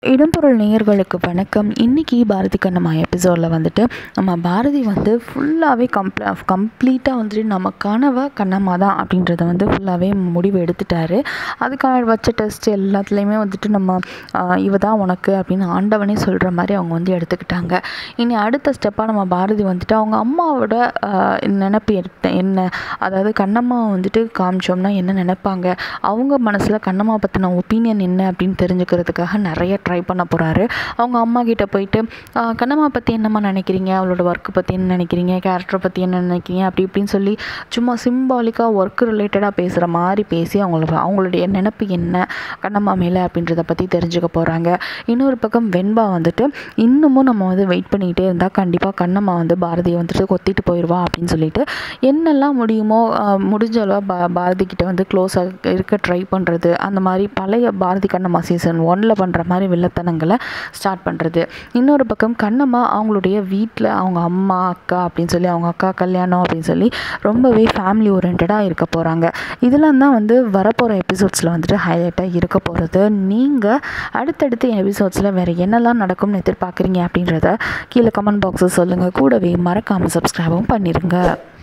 இடம்பொருள் நேயர்களுக்கு வணக்கம். இன்றைக்கி பாரதி கண்ணம்மா எபிசோடில் வந்துட்டு நம்ம பாரதி வந்து ஃபுல்லாகவே கம்ப்ளீட்டாக வந்துட்டு நம்ம கனவை கண்ணம்மா தான் அப்படின்றத வந்து ஃபுல்லாகவே முடிவு எடுத்துட்டாரு. அதுக்கான வச்ச டெஸ்ட் எல்லாத்துலேயுமே வந்துட்டு நம்ம இவ தான் உனக்கு அப்படின்னு ஆண்டவனே சொல்கிற மாதிரி அவங்க வந்து எடுத்துக்கிட்டாங்க. இனி அடுத்த ஸ்டெப்பாக நம்ம பாரதி வந்துட்டு அவங்க அம்மாவோட நினைப்பு என்ன, அதாவது கண்ணம்மாவை வந்துட்டு காமிச்சோம்னா என்ன நினைப்பாங்க, அவங்க மனசில் கண்ணம்மா பற்றின ஒப்பீனியன் என்ன அப்படின்னு தெரிஞ்சுக்கிறதுக்காக நிறைய ட்ரை பண்ண போகிறாரு. அவங்க அம்மா கிட்ட போயிட்டு கண்ணம்மா பற்றி என்னம்மா நினைக்கிறீங்க, அவளோட ஒர்க்கு பற்றி என்ன நினைக்கிறீங்க, கேரக்டரை பற்றி என்ன நினைக்கிறீங்க அப்படி இப்படின்னு சொல்லி சும்மா சிம்பாலிக்காக ஒர்க் ரிலேட்டடாக பேசுகிற மாதிரி பேசி அவங்களுடைய நினைப்பு என்ன கண்ணம்மா மேலே அப்படின்றத பற்றி தெரிஞ்சுக்க போகிறாங்க. இன்னொரு பக்கம் வெண்பா வந்துட்டு இன்னமும் நம்ம வந்து வெயிட் பண்ணிக்கிட்டே இருந்தால் கண்டிப்பாக கண்ணம்மா வந்து பாரதியை வந்துட்டு கொத்திட்டு போயிடுவா அப்படின்னு சொல்லிட்டு என்னெல்லாம் முடியுமோ முடிஞ்ச அளவு பாரதி கிட்ட வந்து க்ளோஸாக இருக்க ட்ரை பண்ணுறது, அந்த மாதிரி பழைய பாரதி கண்ணம்மா சீசன் 1 பண்ணுற மாதிரி வில்லத்தனங்களை ஸ்டார்ட் பண்ணுறது. இன்னொரு பக்கம் கண்ணம்மா அவங்களுடைய வீட்டில் அவங்க அம்மா அக்கா அப்படின்னு சொல்லி அவங்க அக்கா கல்யாணம் அப்படின்னு சொல்லி ரொம்பவே ஃபேமிலி ஓரியன்டாக இருக்க போகிறாங்க. இதெல்லாம் தான் வந்து வரப்போகிற எபிசோட்ஸில் வந்துட்டு ஹைலைட்டாக இருக்க போகிறது. நீங்கள் அடுத்தடுத்த எபிசோட்ஸில் வேறு என்னெல்லாம் நடக்கும்னு எதிர்பார்க்குறீங்க அப்படின்றத கீழே கமெண்ட் பாக்ஸில் சொல்லுங்கள். கூடவே மறக்காமல் சப்ஸ்கிரைபும் பண்ணிடுங்க.